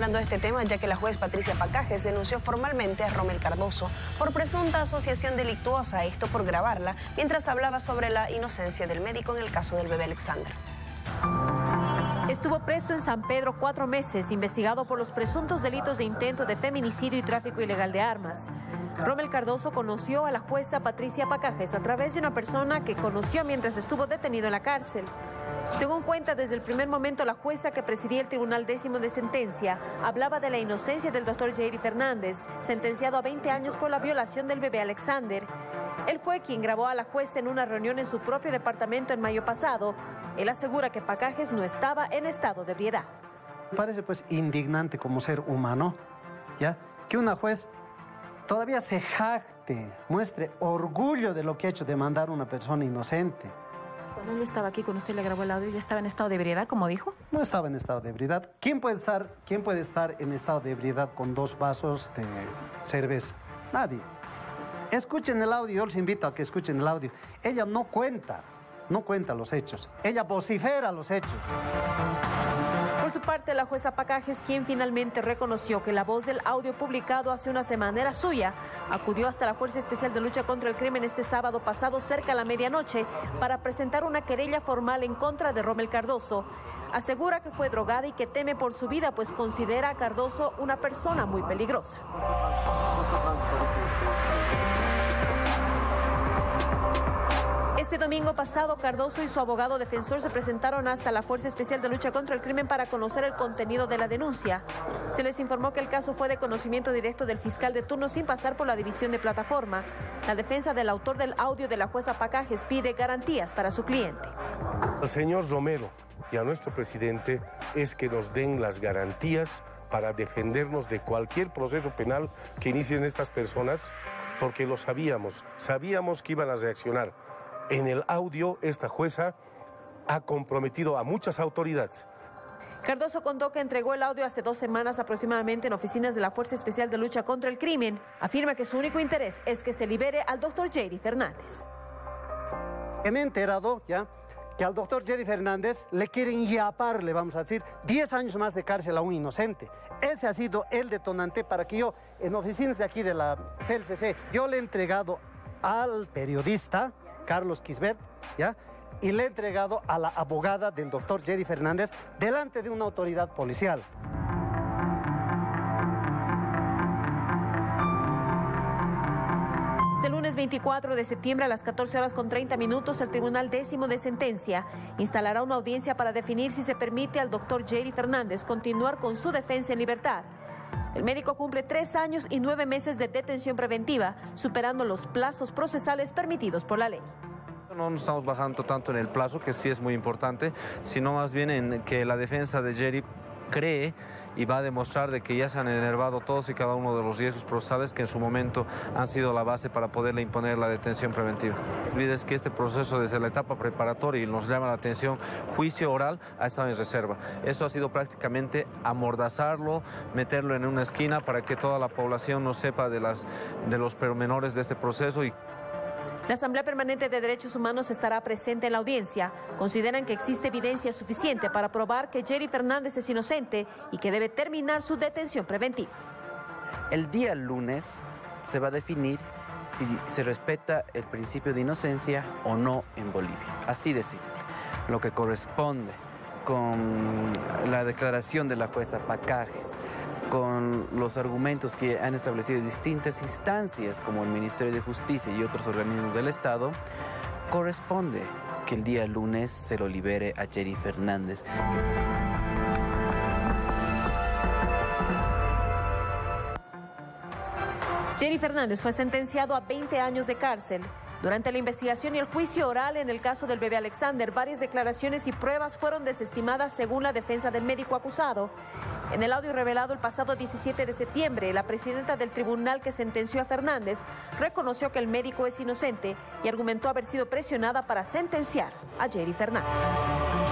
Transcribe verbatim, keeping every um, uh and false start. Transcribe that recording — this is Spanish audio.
hablando de este tema, ya que la juez Patricia Pacajes denunció formalmente a Rommel Cardoso por presunta asociación delictuosa, esto por grabarla mientras hablaba sobre la inocencia del médico en el caso del bebé Alexander. Estuvo preso en San Pedro cuatro meses, investigado por los presuntos delitos de intento de feminicidio y tráfico ilegal de armas. Rommel Cardoso conoció a la jueza Patricia Pacajes a través de una persona que conoció mientras estuvo detenido en la cárcel. Según cuenta, desde el primer momento la jueza que presidía el Tribunal Décimo de Sentencia hablaba de la inocencia del doctor Jerry Fernández, sentenciado a veinte años por la violación del bebé Alexander. Él fue quien grabó a la jueza en una reunión en su propio departamento en mayo pasado. Él asegura que Pacajes no estaba en estado de ebriedad. Parece pues indignante como ser humano, ¿ya? Que una juez todavía se jacte, muestre orgullo de lo que ha hecho de mandar a una persona inocente. Cuando él estaba aquí, cuando usted le grabó el audio, ¿ya estaba en estado de ebriedad, como dijo? No estaba en estado de ebriedad. ¿Quién puede estar, quién puede estar en estado de ebriedad con dos vasos de cerveza? Nadie. Escuchen el audio, yo les invito a que escuchen el audio. Ella no cuenta, no cuenta los hechos. Ella vocifera los hechos. Por su parte, la jueza Pacajes, quien finalmente reconoció que la voz del audio publicado hace una semana era suya, acudió hasta la Fuerza Especial de Lucha contra el Crimen este sábado pasado cerca a la medianoche para presentar una querella formal en contra de Rommel Cardoso. Asegura que fue drogada y que teme por su vida, pues considera a Cardoso una persona muy peligrosa. Este domingo pasado, Cardoso y su abogado defensor se presentaron hasta la Fuerza Especial de Lucha contra el Crimen para conocer el contenido de la denuncia. Se les informó que el caso fue de conocimiento directo del fiscal de turno sin pasar por la división de plataforma. La defensa del autor del audio de la jueza Pacajes pide garantías para su cliente. Al señor Romero y a nuestro presidente es que nos den las garantías para defendernos de cualquier proceso penal que inicien estas personas, porque lo sabíamos, sabíamos que iban a reaccionar. En el audio, esta jueza ha comprometido a muchas autoridades. Cardoso contó que entregó el audio hace dos semanas aproximadamente en oficinas de la Fuerza Especial de Lucha contra el Crimen. Afirma que su único interés es que se libere al doctor Jerry Fernández. Me he enterado ya que al doctor Jerry Fernández le quieren yapar, le vamos a decir, diez años más de cárcel a un inocente. Ese ha sido el detonante para que yo, en oficinas de aquí de la F E L C C, yo le he entregado al periodista Carlos Quisbert, ¿ya? Y le he entregado a la abogada del doctor Jerry Fernández delante de una autoridad policial. El lunes veinticuatro de septiembre a las catorce horas con treinta minutos, el Tribunal Décimo de Sentencia instalará una audiencia para definir si se permite al doctor Jerry Fernández continuar con su defensa en libertad. El médico cumple tres años y nueve meses de detención preventiva, superando los plazos procesales permitidos por la ley. No nos estamos bajando tanto en el plazo, que sí es muy importante, sino más bien en que la defensa de Jerry cree y va a demostrar de que ya se han enervado todos y cada uno de los riesgos procesales que en su momento han sido la base para poderle imponer la detención preventiva. No olvides que este proceso desde la etapa preparatoria, y nos llama la atención, juicio oral ha estado en reserva. Eso ha sido prácticamente amordazarlo, meterlo en una esquina para que toda la población no sepa de, las, de los pormenores de este proceso. Y la Asamblea Permanente de Derechos Humanos estará presente en la audiencia. Consideran que existe evidencia suficiente para probar que Jerry Fernández es inocente y que debe terminar su detención preventiva. El día lunes se va a definir si se respeta el principio de inocencia o no en Bolivia. Así de simple. Lo que corresponde con la declaración de la jueza Pacajes, con los argumentos que han establecido distintas instancias como el Ministerio de Justicia y otros organismos del Estado, corresponde que el día lunes se lo libere a Jerry Fernández. Jerry Fernández fue sentenciado a veinte años de cárcel. Durante la investigación y el juicio oral en el caso del bebé Alexander, varias declaraciones y pruebas fueron desestimadas según la defensa del médico acusado. En el audio revelado el pasado diecisiete de septiembre, la presidenta del tribunal que sentenció a Fernández reconoció que el médico es inocente y argumentó haber sido presionada para sentenciar a Jerry Fernández.